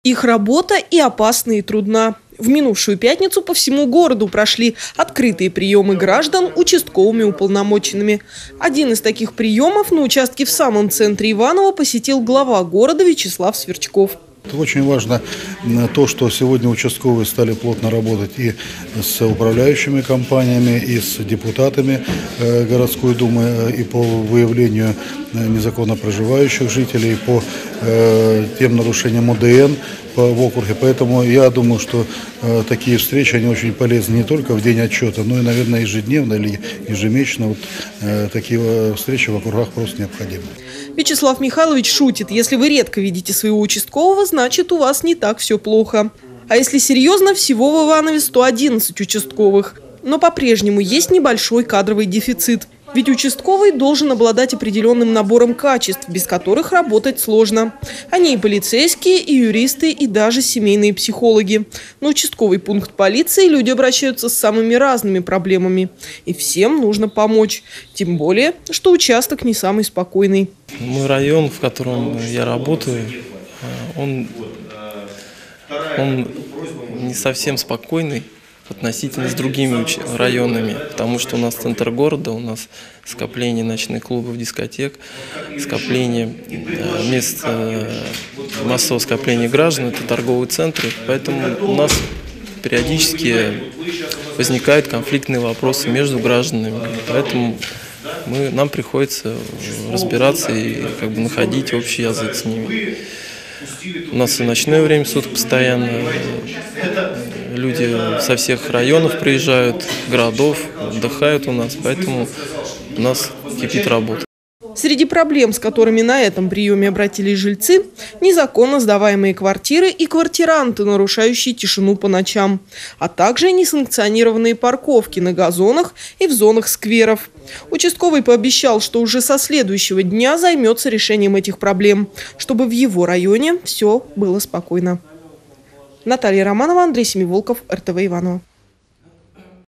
Их работа и опасна, и трудна. В минувшую пятницу по всему городу прошли открытые приемы граждан участковыми уполномоченными. Один из таких приемов на участке в самом центре Иваново посетил глава города Вячеслав Сверчков. Очень важно то, что сегодня участковые стали плотно работать и с управляющими компаниями, и с депутатами городской думы, и по выявлению незаконно проживающих жителей, по тем нарушениям ОДН в округе. Поэтому я думаю, что такие встречи, они очень полезны не только в день отчета, но и, наверное, ежедневно или ежемесячно. Такие встречи в округах просто необходимы. Вячеслав Михайлович шутит: если вы редко видите своего участкового, значит, у вас не так все плохо. А если серьезно, всего в Иванове 111 участковых. Но по-прежнему есть небольшой кадровый дефицит. Ведь участковый должен обладать определенным набором качеств, без которых работать сложно. Они и полицейские, и юристы, и даже семейные психологи. На участковый пункт полиции люди обращаются с самыми разными проблемами. И всем нужно помочь. Тем более, что участок не самый спокойный. Мой район, в котором я работаю, он не совсем спокойный относительно с другими районами, потому что у нас центр города, у нас скопление ночных клубов, дискотек, скопление мест массового скопления граждан, это торговые центры, поэтому у нас периодически возникают конфликтные вопросы между гражданами, поэтому нам приходится разбираться и находить общий язык с ними. У нас и ночное время суток постоянно. Люди со всех районов приезжают, городов, отдыхают у нас, поэтому у нас кипит работа. Среди проблем, с которыми на этом приеме обратились жильцы, незаконно сдаваемые квартиры и квартиранты, нарушающие тишину по ночам, а также несанкционированные парковки на газонах и в зонах скверов. Участковый пообещал, что уже со следующего дня займется решением этих проблем, чтобы в его районе все было спокойно. Наталья Романова, Андрей Семиволков, РТВ Иваново.